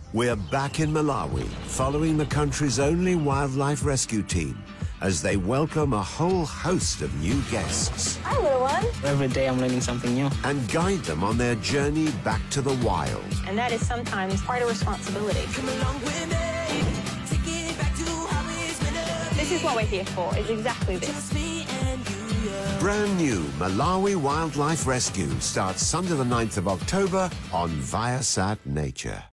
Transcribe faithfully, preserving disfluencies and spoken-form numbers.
We're back in Malawi, following the country's only wildlife rescue team as they welcome a whole host of new guests. Hi, little one. Every day I'm learning something new. And guide them on their journey back to the wild. And that is sometimes quite a responsibility. Come along with me, take it back to how it's meant to be. This is what we're here for, is exactly this. Just me and you, yeah. Brand new Malawi Wildlife Rescue starts Sunday the ninth of October on Viasat Nature.